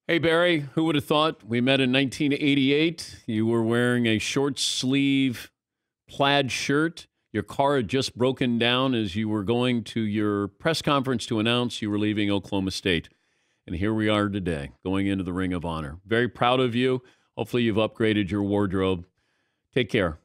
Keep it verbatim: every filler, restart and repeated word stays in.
Hey, Barry, who would have thought we met in nineteen eighty-eight? You were wearing a short sleeve plaid shirt. Your car had just broken down as you were going to your press conference to announce you were leaving Oklahoma State. And here we are today, going into the Ring of Honor. Very proud of you. Hopefully, you've upgraded your wardrobe. Take care.